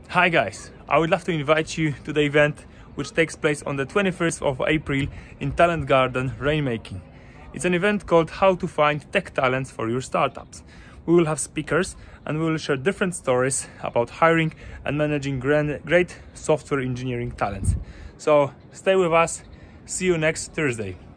Hi guys, I would love to invite you to the event which takes place on the 21st of April in Talent Garden Rainmaking. It's an event called How to Find Tech Talents for Your Startups. We will have speakers and we will share different stories about hiring and managing great software engineering talents. So stay with us, see you next Thursday.